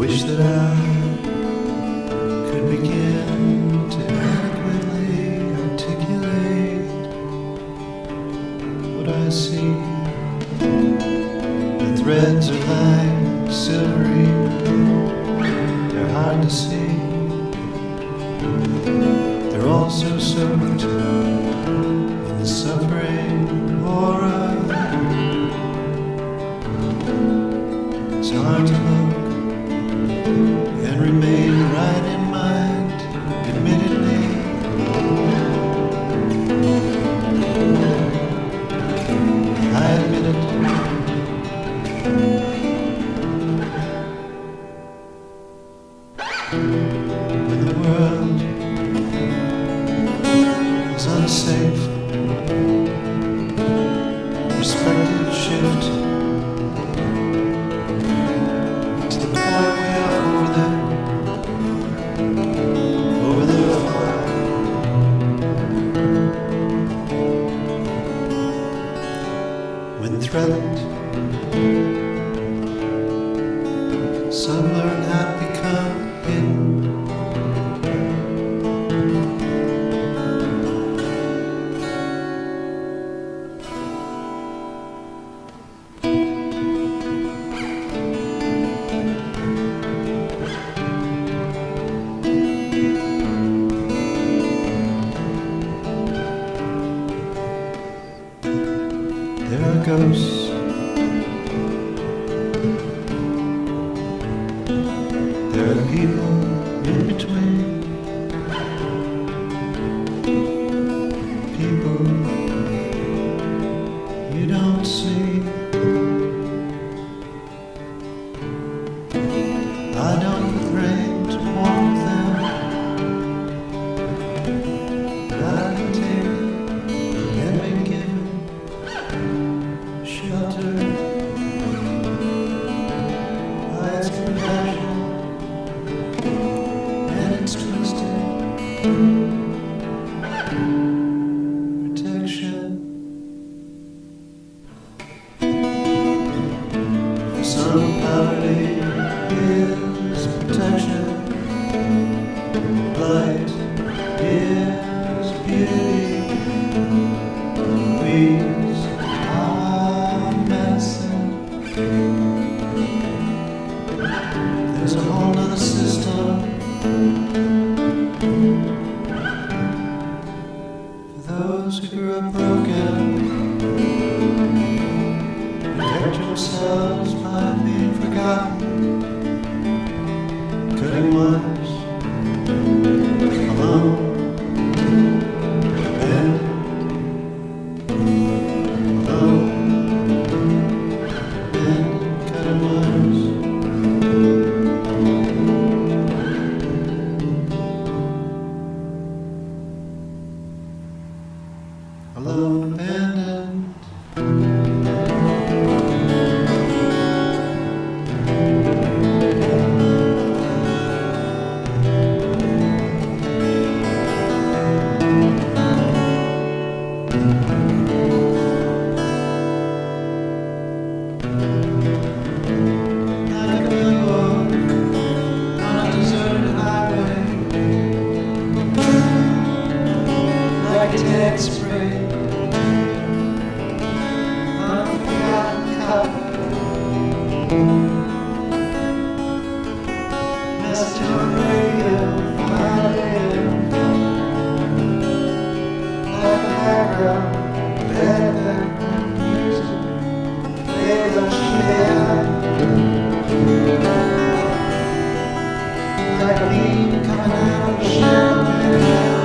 wish that I could begin to adequately articulate what I see. The threads are like silvery, they're hard to see. They're also soaked in the suffering aura. It's hard to look and remain right in mind, admittedly. I admit it. When the world is unsafe, perspective shift to the point we are over there afar. When threatened, some learn how to become hidden. There are ghosts. There are people in between. People you don't see. I don't refrain to walk with them, but I can take and be given shelter by its compassion and its twisted protection. For some, poverty is protection. Blight is beauty. Weeds are medicine. There's a whole other system for those who grew up broken. Protect yourselves by being forgotten. Cutting wires alone. Alone, abandoned. Like a billboard on a deserted highway, like a text spray. Message on the radio, flying like a background, background music, play the shit like a beam coming out of a shower,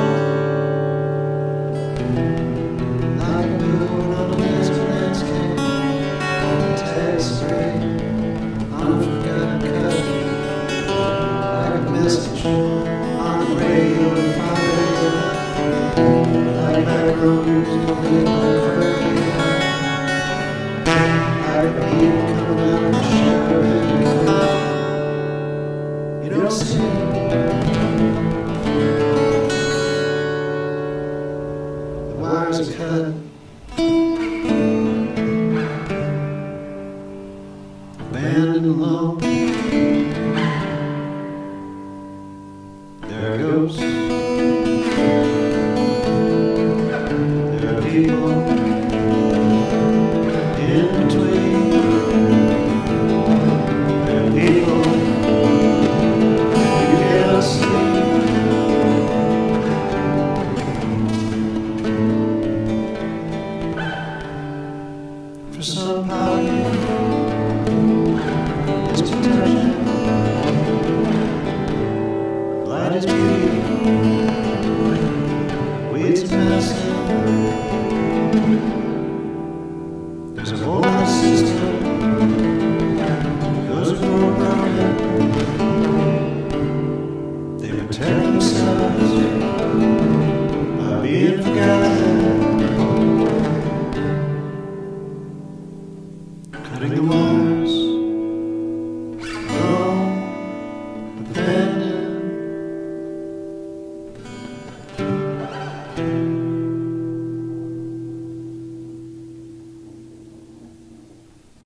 like a moon on a desert landscape. Text spray on a forgotten cut, like a message on the radio and fire, like background music played by a hurricane, like a beam coming out of a shower. You don't see the wires are cut. Abandoned alone. some pocket is protection. Blight is beauty, weeds and medicine. There's a whole lot of system, those who are broken. They protect themselves by being forgotten. Cutting the wall.